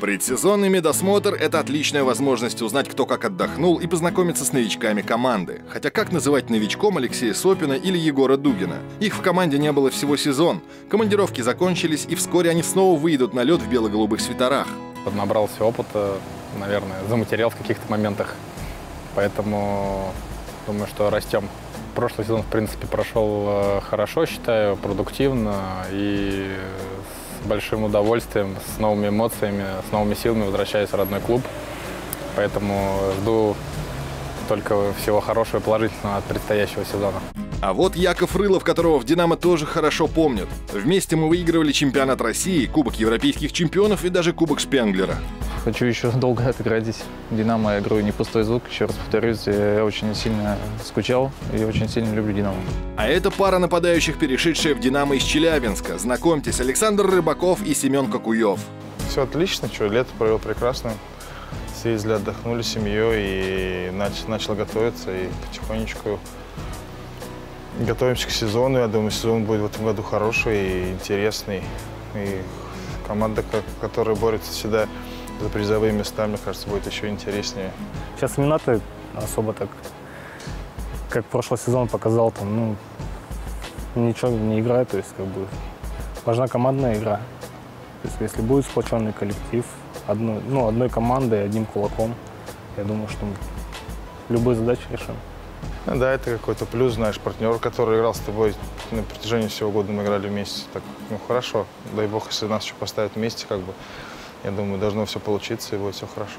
Предсезонный медосмотр – это отличная возможность узнать, кто как отдохнул, и познакомиться с новичками команды. Хотя как называть новичком Алексея Сопина или Егора Дугина? Их в команде не было всего сезон. Командировки закончились, и вскоре они снова выйдут на лед в бело-голубых свитерах. Набрался опыта, наверное, заматериал в каких-то моментах. Поэтому думаю, что растем. Прошлый сезон, в принципе, прошел хорошо, считаю, продуктивно и с большим удовольствием, с новыми эмоциями, с новыми силами возвращаюсь в родной клуб. Поэтому жду только всего хорошего и положительного от предстоящего сезона. А вот Яков Рылов, которого в «Динамо» тоже хорошо помнят. Вместе мы выигрывали чемпионат России, Кубок европейских чемпионов и даже Кубок Шпенглера. Хочу еще долго отыграть здесь. «Динамо» я играю не пустой звук. Еще раз повторюсь, я очень сильно скучал и очень сильно люблю «Динамо». А это пара нападающих, перешедшая в «Динамо» из Челябинска. Знакомьтесь, Александр Рыбаков и Семен Кокуев. Все отлично, лето провел прекрасно. Съездили, отдохнули с семьей и начал готовиться. И потихонечку готовимся к сезону. Я думаю, сезон будет в этом году хороший и интересный. И команда, которая борется всегда за призовые места, мне кажется, будет еще интереснее. Сейчас Минаты особо так, как прошлый сезон показал, там, ничего не играет, то есть важна командная игра. То есть если будет сплоченный коллектив, одной командой, одним кулаком, я думаю, что мы любые задачи решим. Да, это какой-то плюс, знаешь, партнер, который играл с тобой на протяжении всего года, мы играли вместе. Так, хорошо, дай бог, если нас еще поставят вместе, я думаю, должно все получиться и будет все хорошо.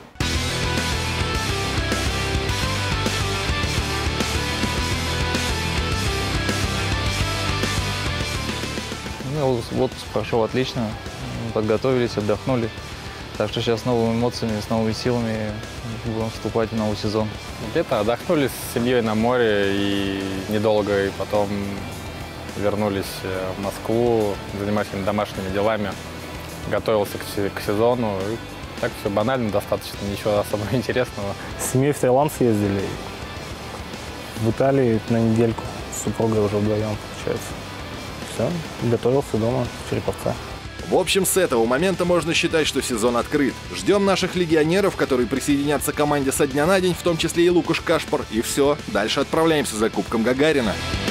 Отпуск прошел отлично, подготовились, отдохнули. Так что сейчас с новыми эмоциями, с новыми силами будем вступать в новый сезон. Где-то отдохнули с семьей на море и недолго, и потом вернулись в Москву, занимались домашними делами, готовился к сезону. И так все банально достаточно, ничего особо интересного. С семьей в Таиланд съездили, в Италии на недельку, с супругой уже вдвоем, получается. Все, готовился дома в Череповце. В общем, с этого момента можно считать, что сезон открыт. Ждем наших легионеров, которые присоединятся к команде со дня на день, в том числе и Лукаш Кашпар. И все, дальше отправляемся за Кубком Гагарина.